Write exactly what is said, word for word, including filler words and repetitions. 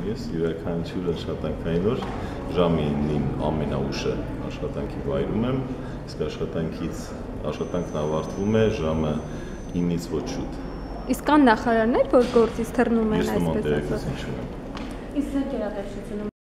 ես յուրաքանչյուր աշխատանքային օր ժամի ինին ամենաուշը աշխատանքի վայրում եմ, իսկ աշխատանքից աշխատանքն ավարտվում է ժամը ինից ոչ շուտ։ Իսկ կան նախարարներ, որ գործից թռնում են այսպես ասած։ Ես նման տեղեկություն չունեմ։ Իսկ ձեր գերատեսչությունը